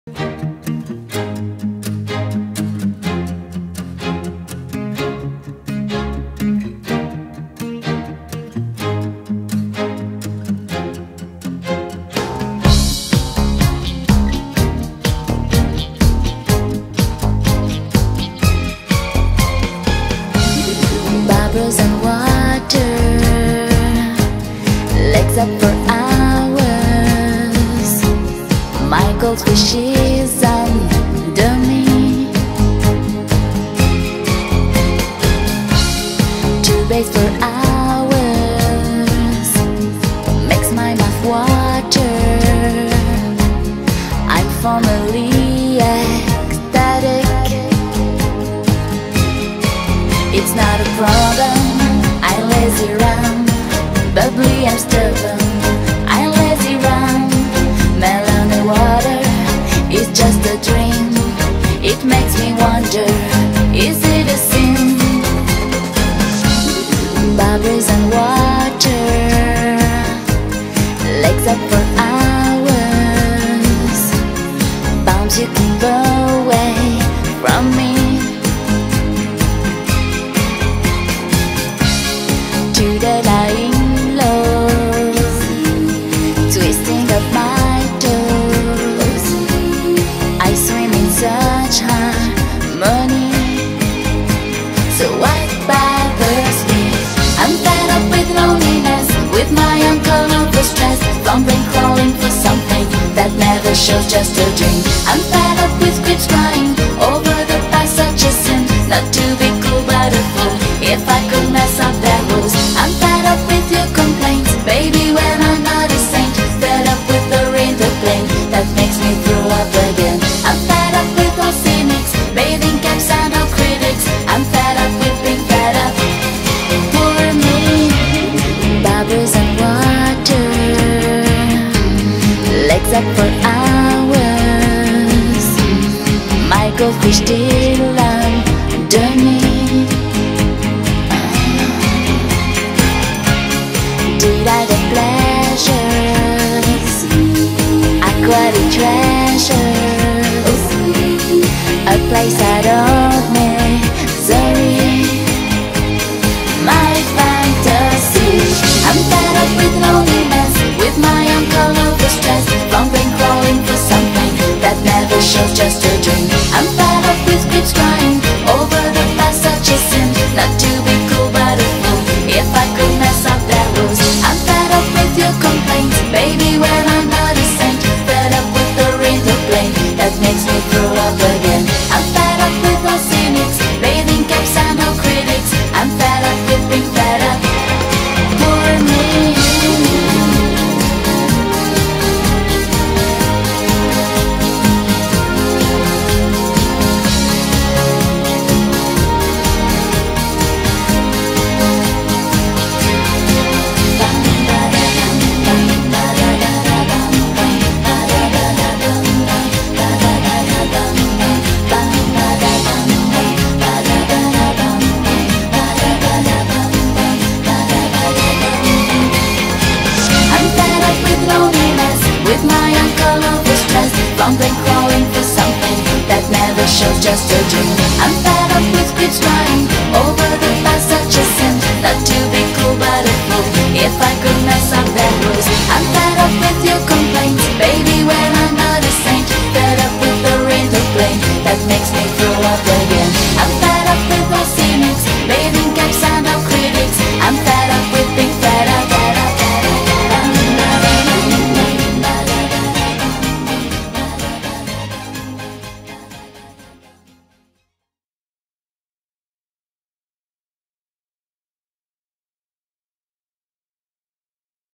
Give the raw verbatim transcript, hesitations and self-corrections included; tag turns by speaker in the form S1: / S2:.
S1: Bubbles and water, legs up for hours. My goldfish is under me. To bathe for hours makes my mouth water. I'm formally ecstatic. It's not a problem, I lazy around. Bubbly, I'm stubborn, I lazy around. Melon and water is just a dream. It makes me wonder, is it a sin? Bubbles and water, legs up for hours. Bounce, you can go away from me. To the lying lows, twisting of my toes, I swim in such harmony. So what bothers me? I'm fed up with loneliness, with my uncle over stress, fumbling, crawling for something that never shows, just a dream. I'm fed up with scripts crying over the past, such a sin, not to be cool but a fool. If I could mess up that rules. I'm fed up with your complaints, baby, when I'm not a saint. Fed up with the rain, the plane that makes me throw up again. I'm fed up with all cynics, bathing caps and all critics. I'm fed up with being fed up. Poor me. Bubbles and water, legs up for hours. My goldfish still under me. Did I the pleasures, aquatic treasures, a place out of misery, my fantasy. I'm fed up with loneliness, with my uncle over stress, fumbling, crawling for something that never shows, just a dream. I'm fed up with scripts crying over the past, such a sin, not to be cool but a fool. If I could mess up that rules. I'm fed up with your complaints, baby, when I'm not a saint. Fed up with the rain, the plane that makes me throw up again. I'm fed up with all cynics, bathing caps and all critics. I'm fed up with being fed up. Poor me. With my uncle over stress, fumbling, crawling for something that never shows, just a dream. I'm fed up with scripts crying over